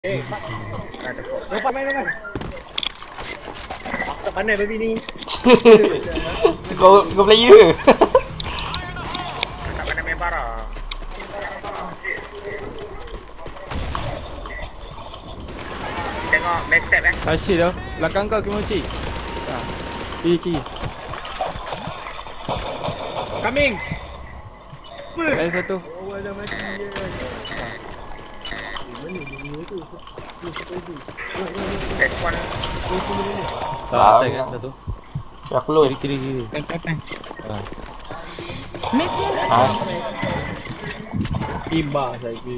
Dah tepuk. Lepas main. Aku tak pandai babi ni. Kau player. Tak pandai main bara. Tengok best step Asyik dah. Belakang kau Kimochi. Kiri. Coming. Ada satu. Oh, dah mati je. Mana dia tu? Respon. Tank kan satu. Aku low. Kiri. Tank. Nice. Tiba lagi.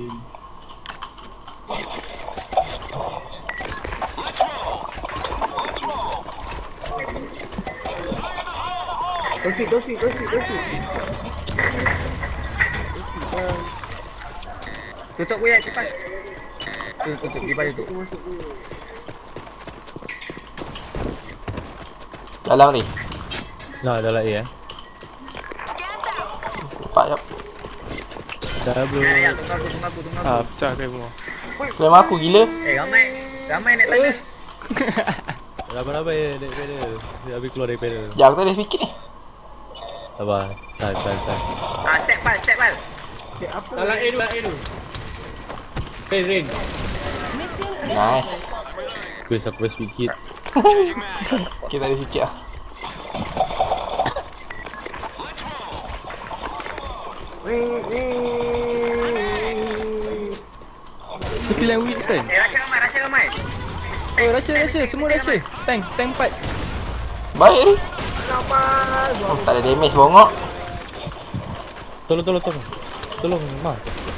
Tosi. Tutup buaya cepat. Tutup di balik tu. Dalam ni. Dah lagi Cepat jap. Dah belum. Ya, tunggu aku. Pecah dia semua. Claim aku gila. Ramai nak tanya. Ramai naik pedal. Dia habis keluar dari pedal. Jangan aku tak ada fikir ni. Sabar. Time. Set bal. Dalam A dulu. Rain. Nice. Aku press sikit. Kita ada sikit lah. Sekilan Wilson. Rasa ramai. Oh, Russia. Semua Russia. Tank 4. Baik ni. Oh, tak ada damage bongok. Tolong, Mak.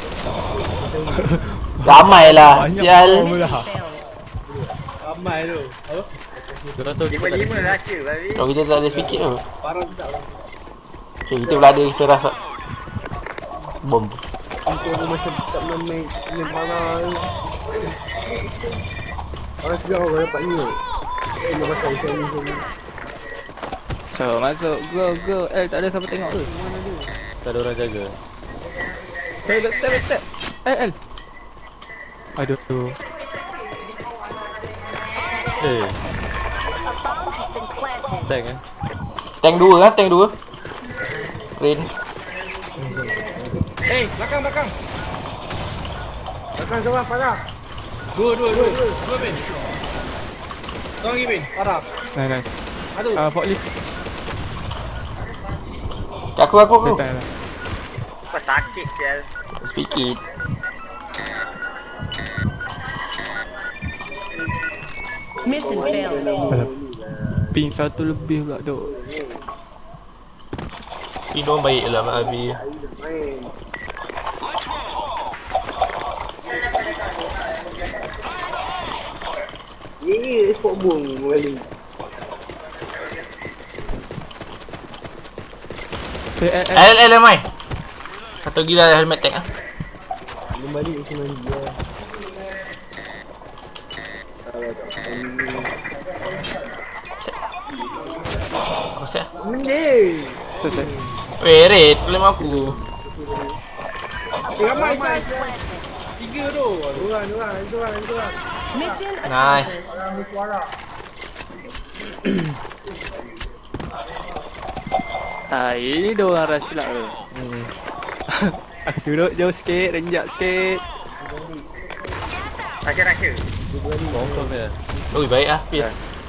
Ramai lah. Sial. Ramai tu. Apa? 5 rasa babi. Kalau kita tak ada speaker tu. Parang tak. Okay, kita berada kita rasa. Bom. Aku macam tak main mana. Orang sejarah orang dapat ni. Dia pasal ikan ni. So, masuk. Go. Tak ada siapa tengok tu. Tak ada orang jaga. Step. L. Aduh tu. Tank Tank 2 lah, tank 2. Rain. Belakang. Belakang seorang parah. Dua bin. Seorang lagi bin. Parah. Nice. Aduh. Forklift. Aku. Apa sakit sial. Speaker. Mission failed. Ping 1 lebih pula duk. Pidon baik lah Mak Abi. Sport boom kali. L mai. Satu gila helmet tank ah. Kembali macam dia. Aku set. Mending. Selesai. Weh, red claim aku. Ramai. 3 tu. Dua. Mission Nice. Ini dia orang rush pula tu. Aku duduk jauh sikit, renjak sikit. Rasa. Confirm dia. Oi, baik ah. Pis.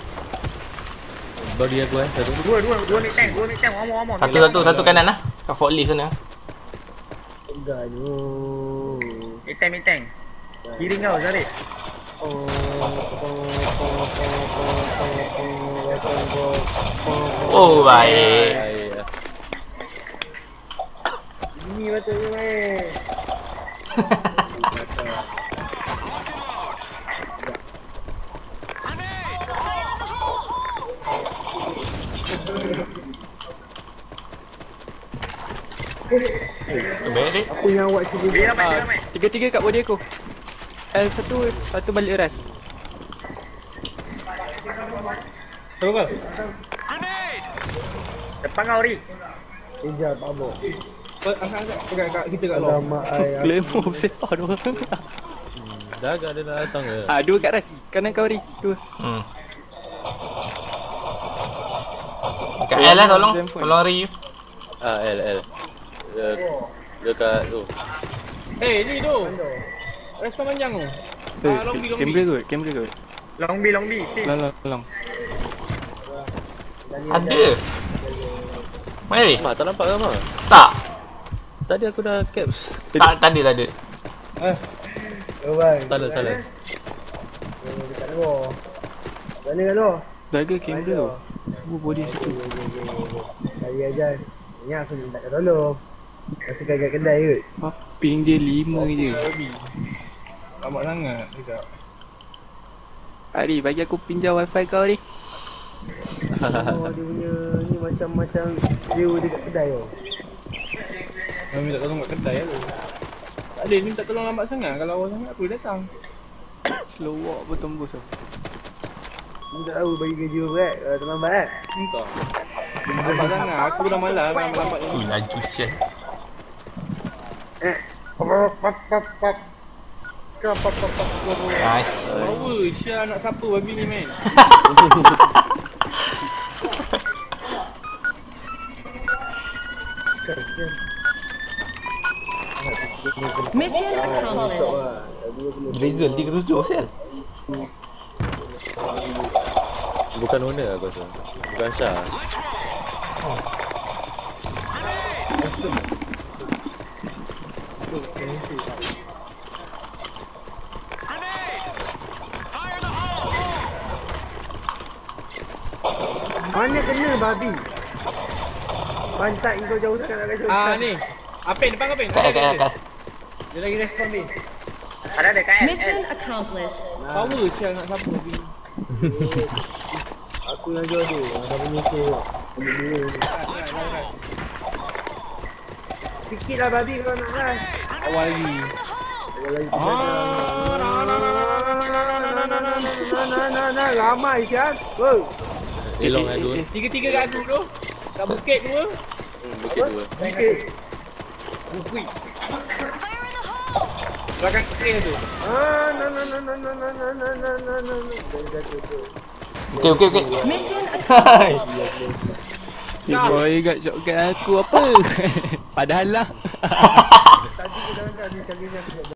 Body aku satu. Dua mid tank. Omong. Satu kanan lah. Kat forklift sana. Enggak ni. Mid tank. Kiri kau Zarid. Oh, baik. Ini betul main. Baik. Aku yang awak cuba. Ramai. 3 kat body aku. Satu balik ras. Tunggu. Depan kau Ri. Kejap, abang. Angkat kita kat luar. Alamak, ayah. Claymore besar tu. Dah agak dia nak datang ke? Dua kat Ras. Kanan kau Ri. Dua. Kat L lah tolong. Tolong Ri. L. Dia kat tu. Ni tu. Respon panjang tu. Long B. Kamera kot. Long B, si. Long. Ada. Mana ni? Mak tak nampak ke mak? Tak. Tadi aku dah caps. Tak ada. Oh bang. Salah. Dekat luar. Mana kat luar? Dah ke kamera tu? Semua body situ. Saya ajar. Ingat aku minta kat tolong. Masa kat kedai kot. Ping dia 5 je. Lama sangat juga. Ari, bagi aku pinjam wifi kau ni. Oh dia punya ni macam view dekat kedai tau. Kau minta tolong kat kedai tu. Tak ada, ni minta tolong lambat sangat. Kalau awal sangat aku datang. Slow walk pun tembus tu. Ni tak tahu bagi gaji berat kalau terlambat kan. Entah. Lambat sangat. Aku dah malas lambat ni. Ui, laju sial. Nice. Power Syah nak siapa babi ni man. Mission accomplished. Result 3-7 sial. Bukan owner aku rasa. Bukan Syah. Mana kena babi? Pantat kau jauh sangat nak kasi. Ni. Apin depan Apin. Kat. Dia lagi respon ni. Ada kat Mission accomplished. Power Syah nak siapa babi ni. Aku yang jual tu. Dah menyisir tu. Sikit lah babi kau nak kan. Awal lagi. Ramai Syah. Elong ada dua. Tiga kat aku tu. Kat bukit dua. Bukit dua. Sikit. Bukit. Belakang screen tu. Okey. Mission accomplished. Si boy kat shotgun aku apa? Padahal lah. Tadi kita dah ni kali ni.